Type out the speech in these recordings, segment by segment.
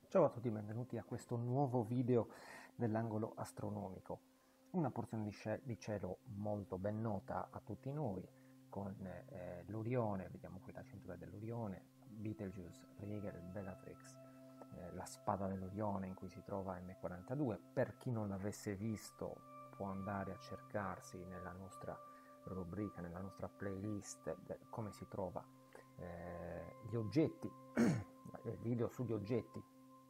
Ciao a tutti, benvenuti a questo nuovo video dell'angolo astronomico. Una porzione di cielo molto ben nota a tutti noi, con l'Orione, vediamo qui la cintura dell'Orione, Betelgeuse, Rigel, Bellatrix, la spada dell'Orione in cui si trova M42. Per chi non l'avesse visto può andare a cercarsi nella nostra rubrica, nella nostra playlist, come si trova gli oggetti, video sugli oggetti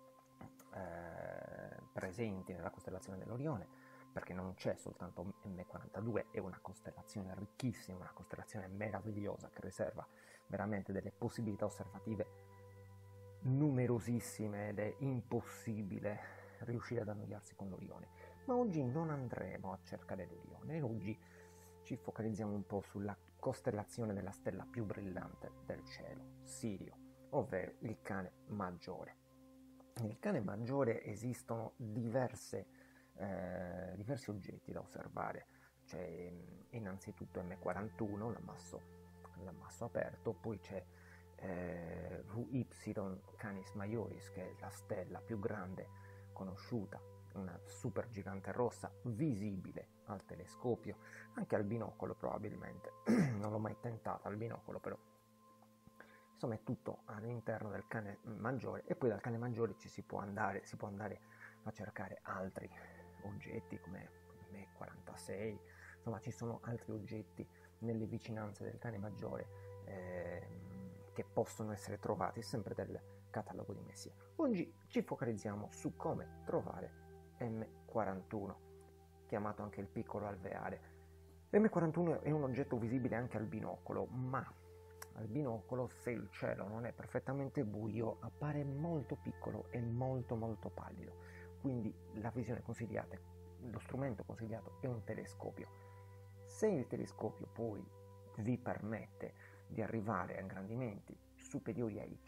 presenti nella costellazione dell'Orione, perché non c'è soltanto M42, è una costellazione ricchissima, una costellazione meravigliosa che riserva veramente delle possibilità osservative numerosissime ed è impossibile riuscire ad annoiarsi con l'Orione. Ma oggi non andremo a cercare l'Orione, oggi ci focalizziamo un po' sulla costellazione della stella più brillante del cielo, Sirio, ovvero il Cane Maggiore. Nel Cane Maggiore esistono diversi oggetti da osservare. C'è innanzitutto M41, l'ammasso aperto, poi c'è VY Canis Majoris, che è la stella più grande conosciuta, una supergigante rossa visibile al telescopio, anche al binocolo probabilmente. Non l'ho mai tentata al binocolo, però insomma è tutto all'interno del Cane Maggiore, e poi dal Cane Maggiore si può andare a cercare altri oggetti come M46, insomma ci sono altri oggetti nelle vicinanze del Cane Maggiore che possono essere trovati sempre del catalogo di Messier. Oggi ci focalizziamo su come trovare M41, chiamato anche il piccolo alveare. M41 è un oggetto visibile anche al binocolo, ma al binocolo, se il cielo non è perfettamente buio, appare molto piccolo e molto pallido. Quindi la visione consigliata, lo strumento consigliato è un telescopio. Se il telescopio poi vi permette di arrivare a ingrandimenti superiori ai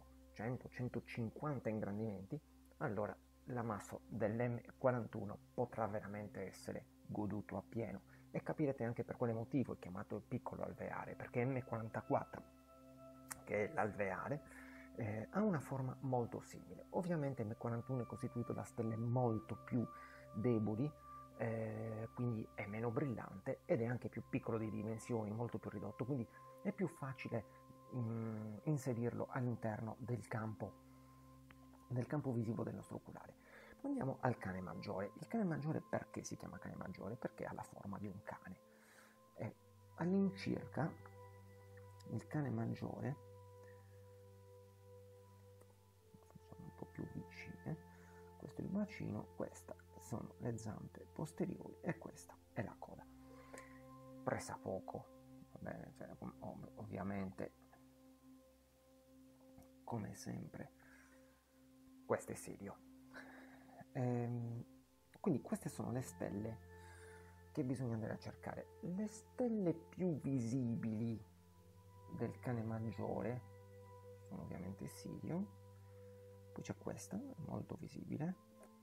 100-150 ingrandimenti, allora l'ammasso dell'M41 potrà veramente essere goduto appieno. E capirete anche per quale motivo è chiamato il piccolo alveare, perché M44, che è l'alveare, ha una forma molto simile. Ovviamente M41 è costituito da stelle molto più deboli, quindi è meno brillante ed è anche più piccolo di dimensioni, molto più ridotto, quindi è più facile inserirlo all'interno del campo visivo del nostro oculare. Andiamo al Cane Maggiore. Il Cane Maggiore perché si chiama Cane Maggiore? Perché ha la forma di un cane. E all'incirca il Cane Maggiore, facciamo un po' più vicine, questo è il bacino, queste sono le zampe posteriori e questa è la coda. Pressa poco, va bene, cioè, ovviamente, come sempre, questo è Sirio. Quindi queste sono le stelle che bisogna andare a cercare. Le stelle più visibili del Cane Maggiore sono ovviamente Sirio, poi c'è questa, molto visibile,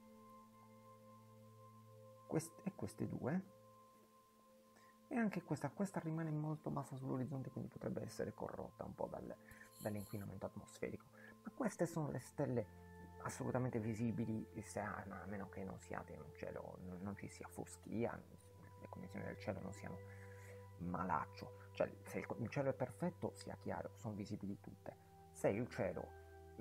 e queste due, e anche questa rimane molto bassa sull'orizzonte, quindi potrebbe essere corrotta un po' dall'inquinamento atmosferico. Ma queste sono le stelle assolutamente visibili, a meno che non siate in un cielo, non ci sia foschia, le condizioni del cielo non siano malaccio. Cioè, se il cielo è perfetto, sia chiaro, sono visibili tutte. Se il cielo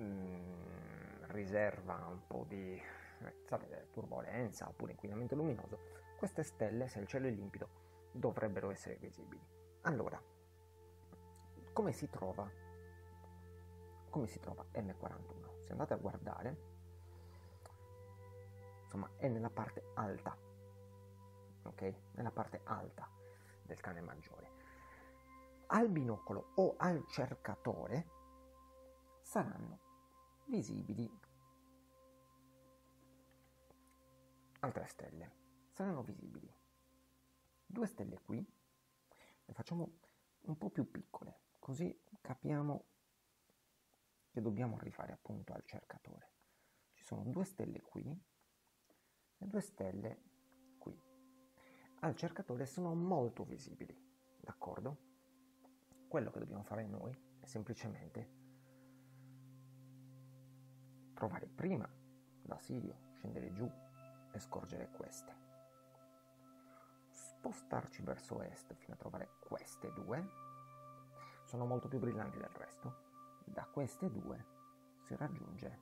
riserva un po' di turbolenza oppure inquinamento luminoso, queste stelle, se il cielo è limpido, dovrebbero essere visibili. Allora, come si trova M41? Se andate a guardare, insomma, è nella parte alta, ok? Nella parte alta del Cane Maggiore. Al binocolo o al cercatore saranno visibili altre stelle. Saranno visibili due stelle qui, le facciamo un po' più piccole, così capiamo che dobbiamo arrivare appunto al cercatore. Ci sono due stelle qui e due stelle qui. Al cercatore sono molto visibili, d'accordo? Quello che dobbiamo fare noi è semplicemente trovare prima da Sirio, scendere giù e scorgere queste, spostarci verso est fino a trovare queste due, sono molto più brillanti del resto. Da queste due si raggiunge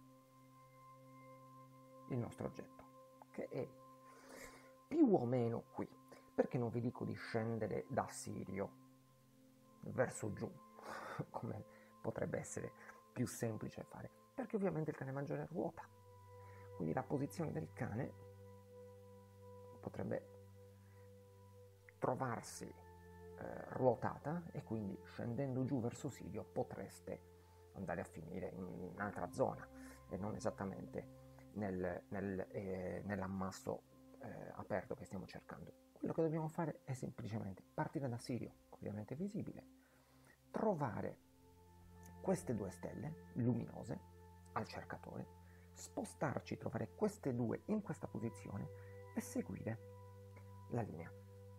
il nostro oggetto, che è più o meno qui. Perché non vi dico di scendere da Sirio verso giù, come potrebbe essere più semplice fare? Perché ovviamente il cane maggiore ruota, quindi la posizione del cane potrebbe trovarsi ruotata, e quindi scendendo giù verso Sirio potreste andare a finire in un'altra zona e non esattamente nell'ammasso aperto che stiamo cercando. Quello che dobbiamo fare è semplicemente partire da Sirio, ovviamente visibile, trovare queste due stelle luminose al cercatore, spostarci, trovare queste due in questa posizione e seguire la linea.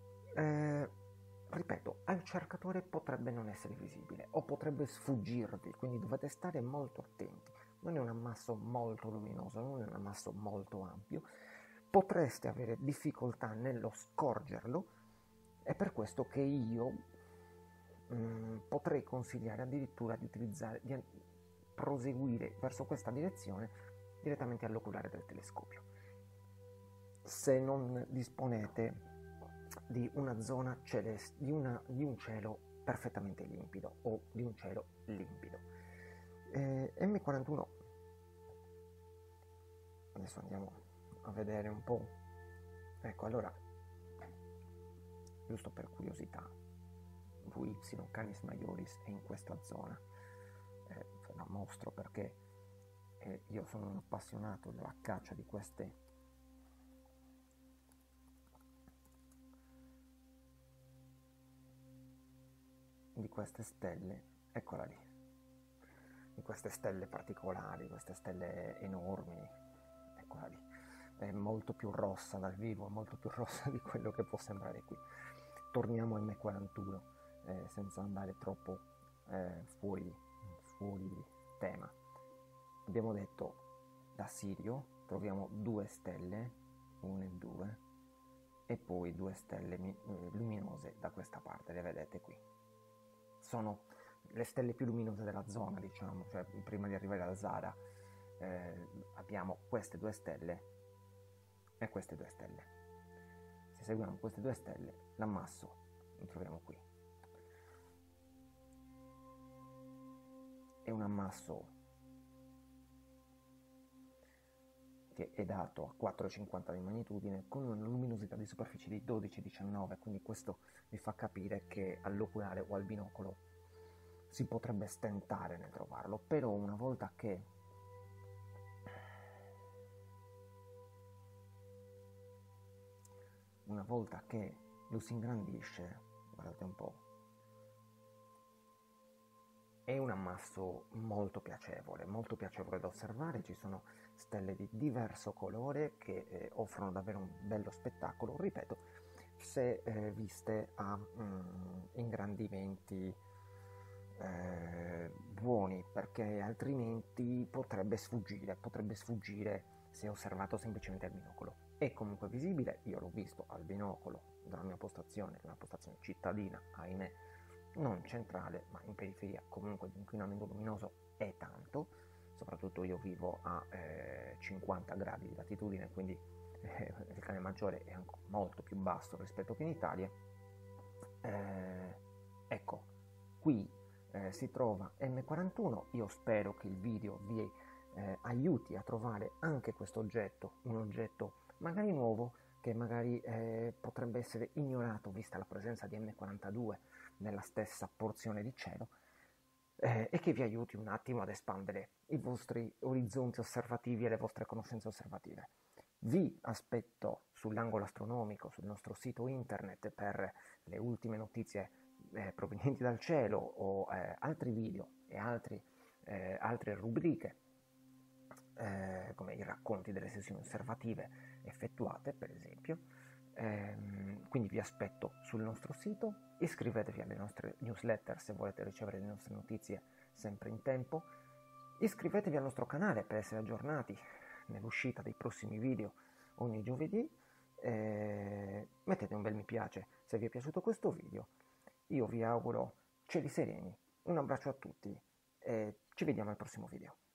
Ripeto, al cercatore potrebbe non essere visibile o potrebbe sfuggirvi, quindi dovete stare molto attenti. Non è un ammasso molto luminoso, non è un ammasso molto ampio, potreste avere difficoltà nello scorgerlo. È per questo che io potrei consigliare addirittura di proseguire verso questa direzione direttamente all'oculare del telescopio, se non disponete di una zona celeste, di un cielo perfettamente limpido o di un cielo limpido. M41, adesso andiamo a vedere un po'. Ecco, allora, giusto per curiosità, VY Canis Majoris è in questa zona. Ve la mostro perché io sono un appassionato della caccia di queste stelle, eccola lì, di queste stelle particolari, queste stelle enormi, eccola lì. È molto più rossa dal vivo, molto più rossa di quello che può sembrare qui. Torniamo al M41, senza andare troppo fuori tema. Abbiamo detto da Sirio troviamo due stelle, 1 e 2, e poi due stelle luminose da questa parte, le vedete qui. Sono le stelle più luminose della zona, diciamo, cioè prima di arrivare al Zara abbiamo queste due stelle e queste due stelle. Se seguiamo queste due stelle, l'ammasso lo troviamo qui. È un ammasso che è dato a 4,50 di magnitudine con una luminosità di superficie di 12-19, quindi questo vi fa capire che all'oculare o al binocolo si potrebbe stentare nel trovarlo, però una volta che lo si ingrandisce, guardate un po', è un ammasso molto piacevole da osservare. Ci sono stelle di diverso colore che offrono davvero un bello spettacolo, ripeto, se viste a ingrandimenti buoni, perché altrimenti potrebbe sfuggire se osservato semplicemente al binocolo. È comunque visibile, io l'ho visto al binocolo dalla mia postazione, che è una postazione cittadina, ahimè, non centrale, ma in periferia. Comunque l'inquinamento luminoso è tanto, soprattutto io vivo a 50 gradi di latitudine, quindi il cane maggiore è molto più basso rispetto che in Italia. Ecco, qui si trova M41. Io spero che il video vi aiuti a trovare anche questo oggetto, un oggetto magari nuovo, che magari potrebbe essere ignorato vista la presenza di M42 nella stessa porzione di cielo, e che vi aiuti un attimo ad espandere i vostri orizzonti osservativi e le vostre conoscenze osservative. Vi aspetto sull'angolo astronomico, sul nostro sito internet, per le ultime notizie provenienti dal cielo, o altri video e altre rubriche, come i racconti delle sessioni osservative effettuate, per esempio. Quindi vi aspetto sul nostro sito, iscrivetevi alle nostre newsletter se volete ricevere le nostre notizie sempre in tempo. Iscrivetevi al nostro canale per essere aggiornati nell'uscita dei prossimi video ogni giovedì. Mettete un bel mi piace se vi è piaciuto questo video. Io vi auguro cieli sereni, un abbraccio a tutti e ci vediamo al prossimo video.